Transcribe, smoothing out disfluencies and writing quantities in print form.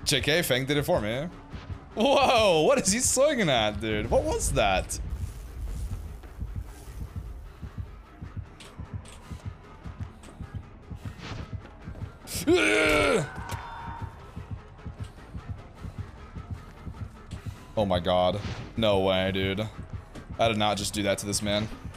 JK, Fang did it for me. Whoa, what is he swinging at, dude? What was that? Oh my god. No way, dude. I did not just do that to this man.